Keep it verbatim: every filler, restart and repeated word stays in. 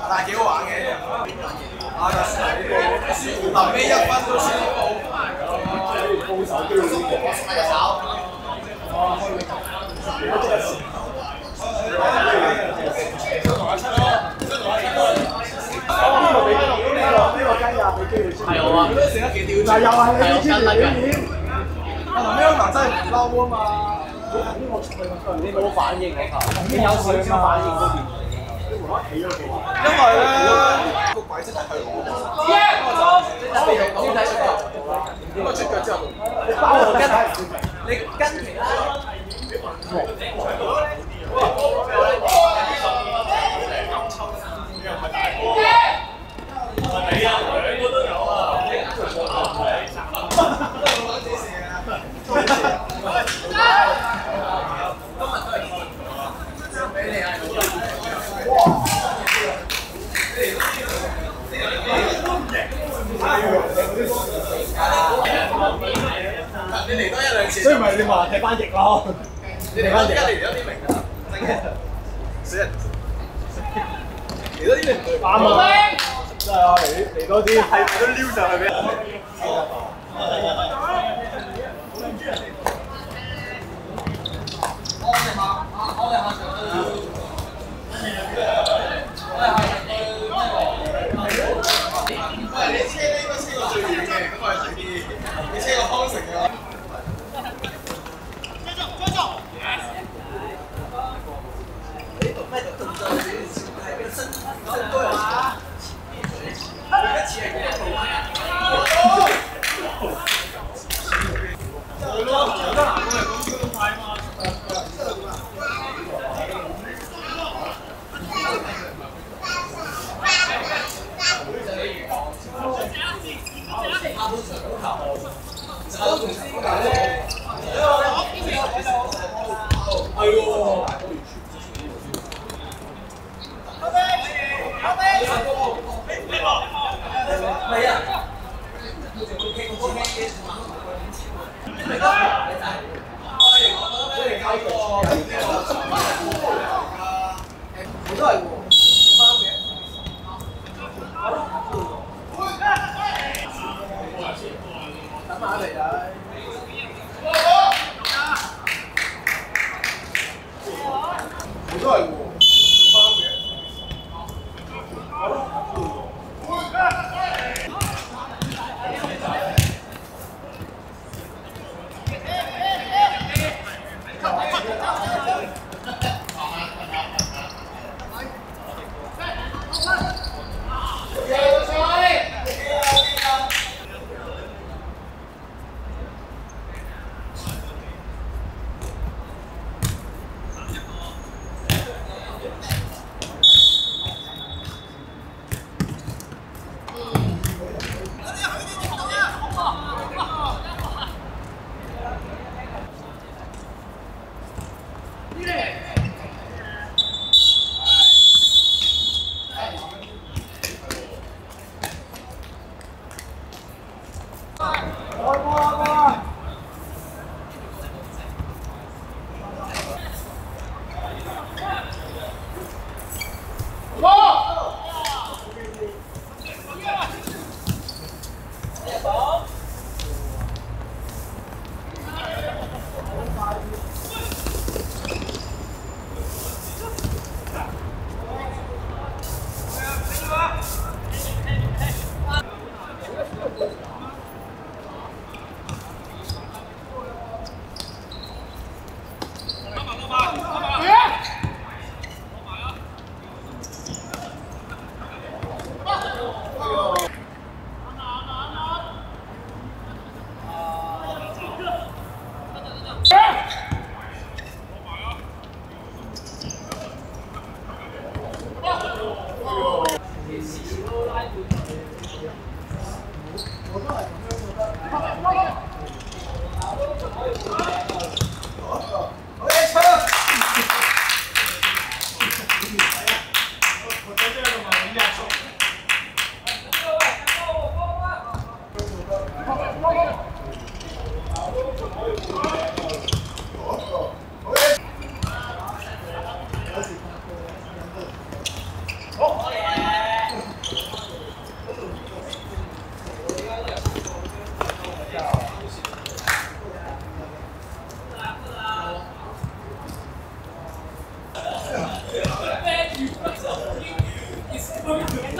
但係幾好玩嘅。啊，就算係呢個臨尾一分都算高。高手都要呢個。哇！開你頭，如果真係時候。想同阿七咯，想同阿七咯。哦，呢個俾呢個呢個呢個雞啊，俾機會先。係我啊。佢都成得幾屌。嗱，又係你呢啲表演。阿林咩嗱真係唔嬲啊嘛！你頭先我出去，你冇反應嗰球，你有少少反應嗰邊。你無啦啦起咗幾？因為咧個軌跡係去我。咁啊出腳之後，你包我跟，你跟其他。你啊，兩個都有啊！你嚟多一兩次，所以咪你話踢翻翼咯？你嚟翻翼，一嚟有啲明㗎，真嘅，死人！嚟多啲你唔對啱啊！真係啊，嚟嚟多啲，係咪都撩上去俾人？我哋下，我哋下場都要。喂，你車呢個車到最遠嘅，咁我係睇啲，你車個康城嘅。 啊！